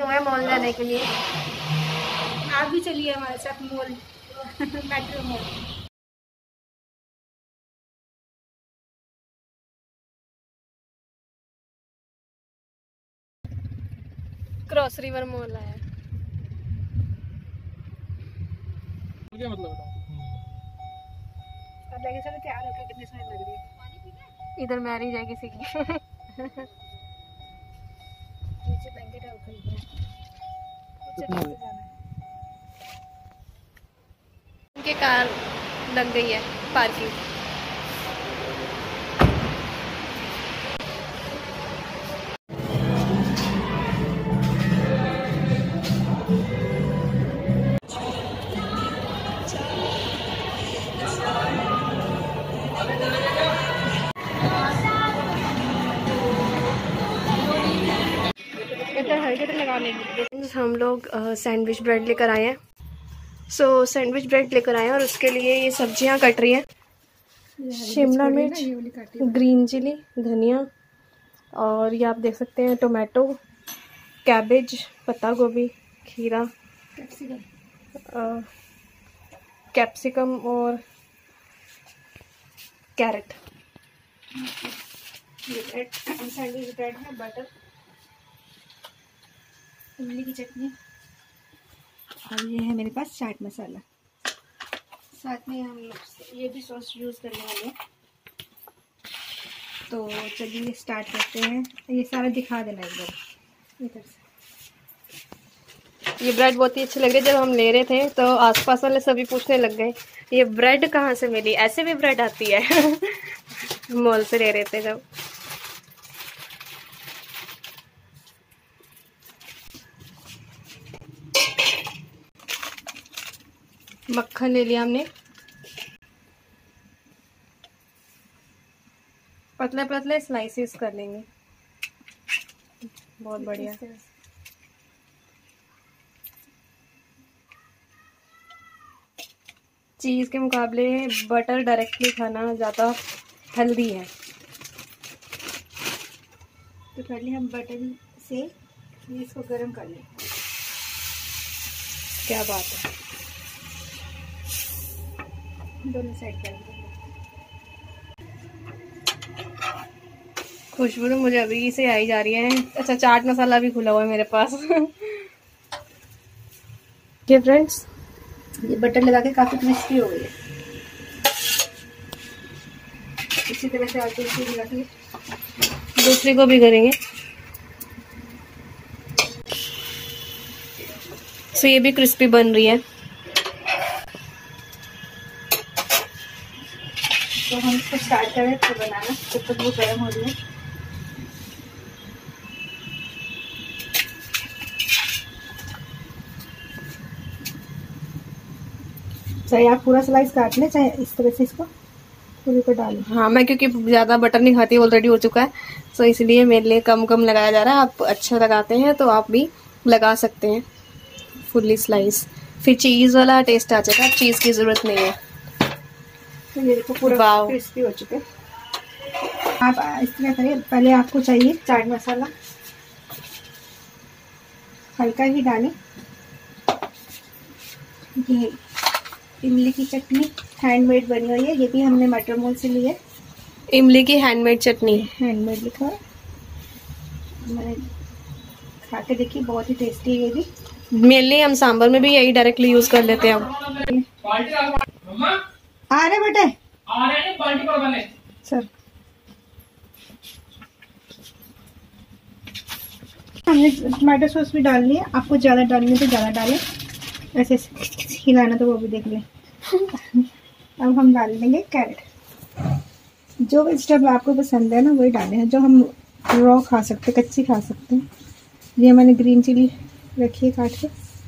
हुए हैं मॉल जाने के लिए। आप भी चलिए हमारे साथ mall metro mall. Cross River Mall है। क्या मतलब बताओ? अब लगे चलो तैयार होकर कितनी सुंदर लग रही है। इधर मैरिज है किसी की। नीचे ब्लैंकेट है ऊपर जाना है। उनके कार लग गई है पार्किंग। हम लोग सैंडविच ब्रेड लेकर आए हैं। सैंडविच ब्रेड लेकर आए हैं और उसके लिए ये सब्जियां कट रही हैं। शिमला मिर्च, ग्रीन चिली, धनिया, और ये आप देख सकते हैं टोमेटो, कैबेज, पत्ता गोभी, खीरा, कैप्सिकम और कैरेट। सैंडविच ब्रेड है, बटर, इमली की चटनी और ये है मेरे पास चाट मसाला। साथ में हम ये भी सॉस यूज़ करने वाले हैं। तो चलिए स्टार्ट करते हैं। ये सारा दिखा देना एक बार इधर से। ये ब्रेड बहुत ही अच्छी लग रही है। जब हम ले रहे थे तो आसपास वाले सभी पूछने लग गए ये ब्रेड कहाँ से मिली, ऐसे भी ब्रेड आती है। मॉल से ले रहे थे जब। मक्खन ले लिया हमने, पतले पतले स्लाइसेस कर लेंगे। बहुत बढ़िया। चीज़ के मुकाबले बटर डायरेक्टली खाना ज़्यादा हेल्दी है। तो पहले हम बटर से इसको गर्म कर लें। क्या बात है। दोनों साइड कर लें। खुशबू तो मुझे अभी से आई जा रही है। अच्छा, चाट मसाला भी खुला हुआ है मेरे पास। ये फ्रेंड्स, ये बटर लगा के काफ़ी क्रिस्पी हो गई है। इसी तरह से और दूसरी लगा के दूसरी को भी करेंगे। तो ये भी क्रिस्पी बन रही है। तो हम इसको स्टार्ट करें तो बनाना, जब तक वो गर्म हो रही है। चाहे आप पूरा स्लाइस काट लें, चाहे इस तरह से इसको पूरे को डालें। हाँ, मैं क्योंकि ज़्यादा बटर नहीं खाती, ऑलरेडी हो चुका है, तो इसलिए मेरे लिए कम कम लगाया जा रहा है। आप अच्छा लगाते हैं तो आप भी लगा सकते हैं फुल्ली स्लाइस, फिर चीज़ वाला टेस्ट आ जाएगा। चीज़ की ज़रूरत नहीं है। तो ये देखो पूरा क्रिस्पी हो चुके। आप इस तरह करिए, पहले आपको चाहिए चाट मसाला, हल्का ही डालें। ये इमली की चटनी हैंडमेड बनी हुई है, ये भी हमने मटर मॉल से ली है। इमली की हैंडमेड चटनी, हैंडमेड लिखा है, मैंने खा के देखी, बहुत ही टेस्टी है ये भी। मेनली हम सांभर में भी यही डायरेक्टली यूज कर लेते हैं। आ रहे बेटे, आ रहे हैं सर। हमने टमाटो सॉस भी डाल लिया, आपको ज़्यादा डालनी तो ज़्यादा डालें, ऐसे हिलाना तो वो भी देख लें। अब हम डाल देंगे कैरेट। जो वेजिटेबल आपको पसंद है ना वही डालें हैं, जो हम रॉ खा सकते, कच्ची खा सकते हैं। ये मैंने ग्रीन चिली रखी है काट के।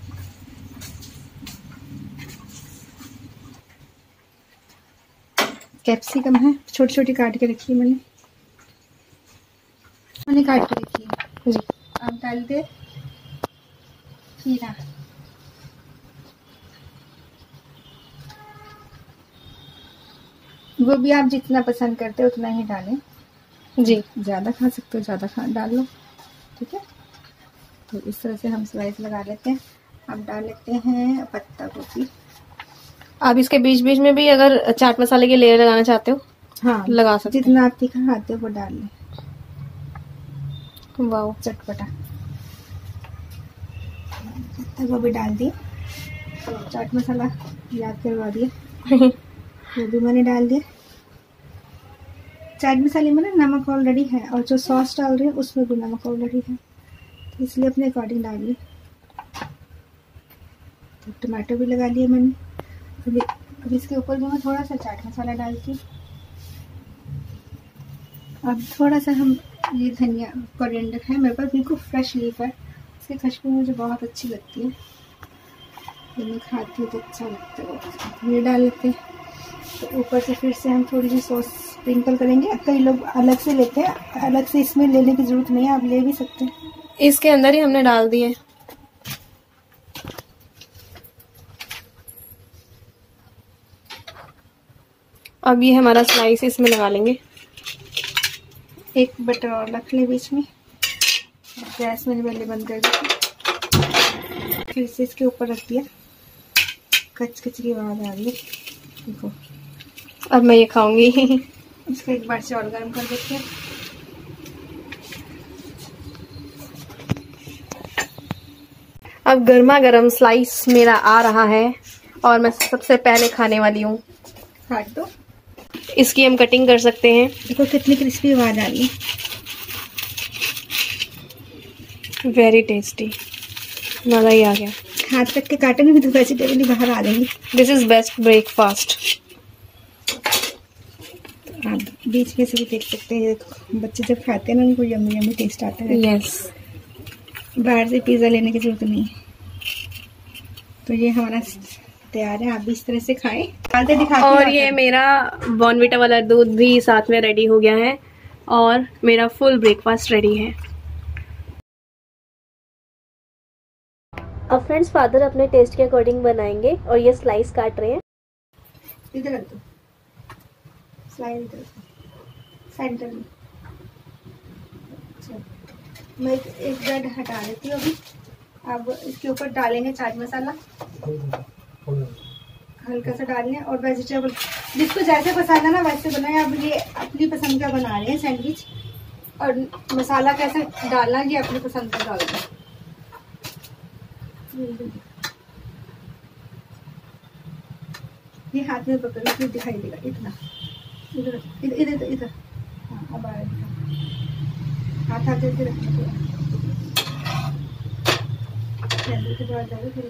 कैप्सिकम है, छोटी छोटी काट के रखी है मैंने काट के रखी है जी। अब डाल दे खीरा, वो भी आप जितना पसंद करते हो उतना ही डालें जी। ज़्यादा खा सकते हो ज़्यादा डाल लो, ठीक है। तो इस तरह से हम स्लाइस लगा लेते हैं। अब डाल लेते हैं पत्ता गोभी। आप इसके बीच बीच में भी अगर चाट मसाले की लेयर लगाना चाहते हो हाँ, लगा सकते जितना आप तीखा खाते हो वो डाल लें। वाह, चटपटा। पत्ता गोभी डाल दिए, चाट मसाला याद करवा दिया वो भी मैंने डाल दिया। चाट मसाले में ना नमक ऑलरेडी है, और जो सॉस डाल रही है उसमें भी नमक ऑलरेडी है, तो इसलिए अपने अकॉर्डिंग डालिए। तो टमाटो भी लगा लिए मैंने। अब इसके ऊपर जो मैं थोड़ा सा चाट मसाला डालती हूँ। अब थोड़ा सा हम ये धनिया कोरिएंडर है मेरे पास, बिल्कुल फ्रेश लीफ है, इसकी खुशबू मुझे बहुत अच्छी लगती है, जब मैं खाती हूँ तो अच्छा लगता है। ये डाल लेते हैं। तो ऊपर से फिर से हम थोड़ी सी सॉस स्प्रिंकल करेंगे। कई लोग अलग से लेते हैं, अलग से इसमें लेने की ज़रूरत नहीं है, आप ले भी सकते हैं। इसके अंदर ही हमने डाल दिए। अब ये हमारा स्लाइस इसमें लगा लेंगे। एक बटर और रख ले बीच में। गैस मैंने पहले बंद कर दी, फिर से इसके ऊपर रख दिया। कच कच की आवाज़ आ रही है, देखो। अब मैं ये खाऊंगी इसको एक बार से और गर्म कर देते हैं। अब गर्मा गर्म स्लाइस मेरा आ रहा है और मैं सबसे पहले खाने वाली हूँ। काट दो। इसकी हम कटिंग कर सकते हैं। देखो कितनी क्रिस्पी आवाज़ आ रही है। वेरी टेस्टी, मज़ा ही आ गया। हाथ रख के काटेंगे तो वेजिटेबल ही बाहर आ जाएंगे। This is best breakfast. आप बीच में से भी देख सकते हैं, बच्चे जब खाते हैं ना उनको यम्मी यम्मी टेस्ट आता है। यस, बाहर से पिज़्ज़ा लेने की जरूरत नहीं है। तो ये हमारा तैयार है, आप भी इस तरह से खाएं। और ये मेरा बॉर्नविटा वाला दूध भी साथ में रेडी हो गया है और मेरा फुल ब्रेकफास्ट रेडी है। अब फ्रेंड्स फादर अपने टेस्ट के अकॉर्डिंग बनाएंगे और ये स्लाइस काट रहे हैं। इधर रख दो, स्लाइस इधर सेंटर में। मैं एक ब्रेड हटा देती हूँ अभी। अब इसके ऊपर डालेंगे चाट मसाला, हल्का सा डालने, और वेजिटेबल जिसको जैसे पसंद है ना वैसे बनाए। अब ये अपनी पसंद का बना रहे हैं सैंडविच, और मसाला कैसे डालना ये अपनी पसंद का डालना। ये हाथ में पकड़ के दिखाई देगा इतना, इधर इधर इधर इधर। हाँ, अब आ रहा है, हाथ हाथ करके रखना पूरा। के बाद जाएगा फिर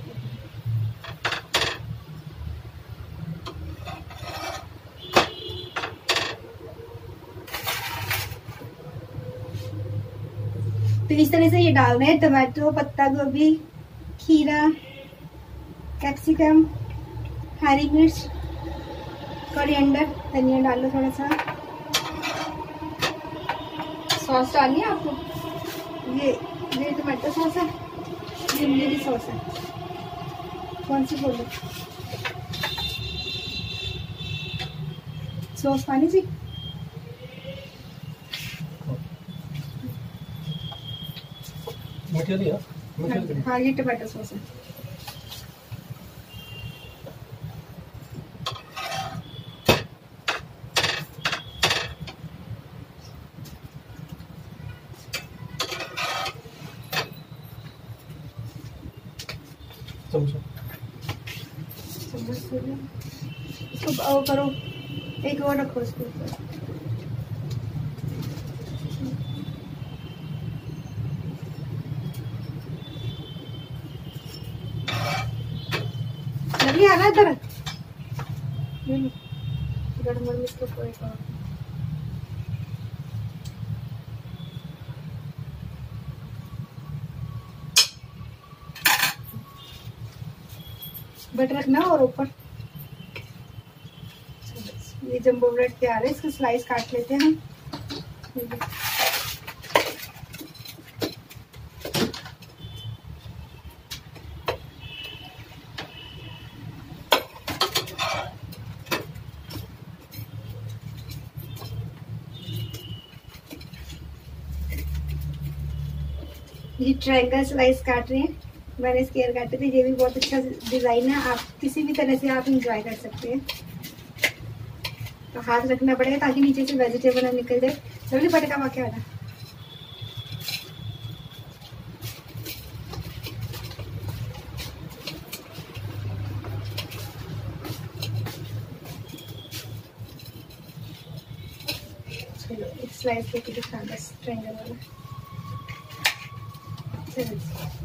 तो इस तरह से ये डाल रहे हैं। टमाटो, पत्ता गोभी, खीरा, कैप्सिकम, हरी मिर्च, कोरिएंडर, धनिया डाल लो थोड़ा सा। सॉस डालनी है आपको। ये टमाटो सॉस है, ये मिली सॉस है। कौन सी बोलो? सॉस पानी जी। हाँ, ये टमाटो सॉस है। इसको करो, एक और रखो इसके ऊपर। लगी आ रहा है इधर, गड़बड़ में इसके ऊपर एक और। बट रखना और ऊपर। ये जंबो ब्रेड तैयार है, इसको स्लाइस काट लेते हैं हम। ये ट्रायंगल स्लाइस काट रहे हैं, मैंने स्क्वायर काटे थे। ये भी बहुत अच्छा डिजाइन है, आप किसी भी तरह से आप इंजॉय कर सकते हैं। तो हाथ रखना पड़ेगा ताकि नीचे से वेजिटेबल ना निकल जाए। जल्दी पटका वाके वाला चलो एक स्लाइस लेके दिखा बस ट्रायंगल वाला। चलो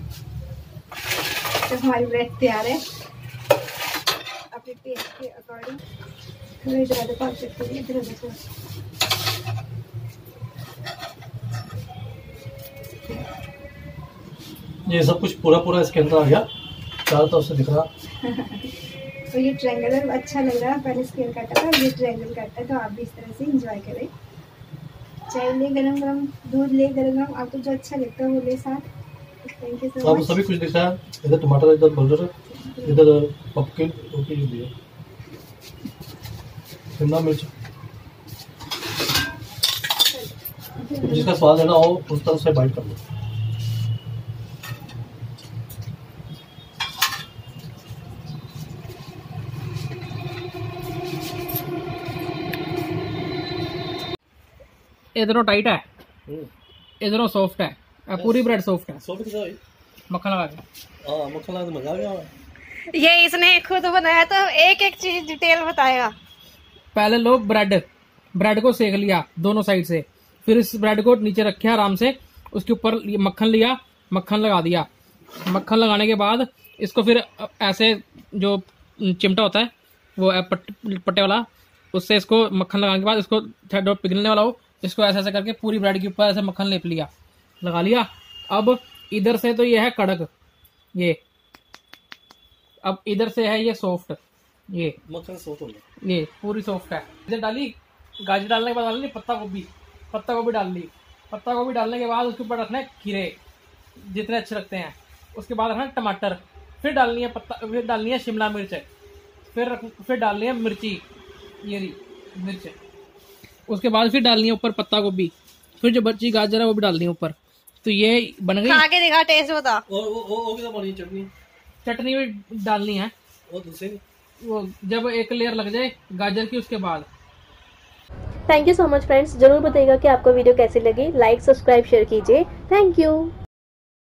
तो हमारी ब्रेड तैयार है। अपने टेस्ट के अकॉर्डिंग थोड़ी ज़्यादा पा सकते हैं। इधर देखो ये सब कुछ पूरा पूरा इसके अंदर आ गया, चारों तरफ से दिख रहा। तो ये ट्रायंगल अच्छा लग रहा है। पहले स्क्वायर काटा था, ये ट्रायंगल काटा है। तो आप भी इस तरह से एंजॉय करें। चाय ले गरम गरम, दूध ले गरम गरम, आपको जो अच्छा लगता है वो ले साथ। Thank you so much. सभी कुछ दिख रहा है। इधर टमाटर, इधर बर्गर, इधर पम्पकिन दिया, शिमला मिर्च, जिसका स्वाद है ना वो उस तरह से बाइट कर लो। इधरों टाइट है, इधरों सॉफ्ट है, पूरी ब्रेड सॉफ्ट है। सॉफ्ट कितना है? मक्खन लगा के। हाँ, मक्खन लगा के मजा आ गया। ये इसने खुद बनाया तो एक एक चीज डिटेल बताएगा। पहले लो ब्रेड को सेक लिया दोनों साइड से, फिर इस ब्रेड को नीचे रखे आराम से, उसके ऊपर मक्खन लिया, मक्खन लगा दिया। मक्खन लगाने के बाद इसको फिर ऐसे जो चिमटा होता है वो पट्टे वाला, उससे इसको मक्खन लगाने के बाद इसको जो पिघलने वाला हो, इसको ऐसे ऐसे करके पूरी ब्रेड के ऊपर ऐसे मक्खन लेप लिया, लगा लिया। अब इधर से तो ये है कड़क, ये अब इधर से है ये सॉफ्ट, ये मक्खन सॉफ्ट होगा, ये पूरी सॉफ्ट है। इधर डाली, गाजर डालने के बाद डालनी पत्ता गोभी डाल ली। पत्ता गोभी डालने के बाद उसके ऊपर रखना है खीरे, जितने अच्छे लगते हैं। उसके बाद रखना है टमाटर, फिर डालनी है फिर डालनी है शिमला मिर्च, फिर डालनी है मिर्ची, ये रही मिर्च। उसके बाद फिर डालनी है ऊपर पत्ता गोभी, फिर जो बची गाजर है वो भी डालनी है ऊपर। तो ये बन गई। आगे दिखा, टेस्ट बता। और क्या पानी? चटनी भी डालनी है, वो दूसरी वो जब एक लेयर लग जाए गाजर की उसके बाद। Thank you so much friends. जरूर बताइएगा कि आपको वीडियो कैसी लगी। लाइक, सब्सक्राइब, शेयर कीजिए। Thank you.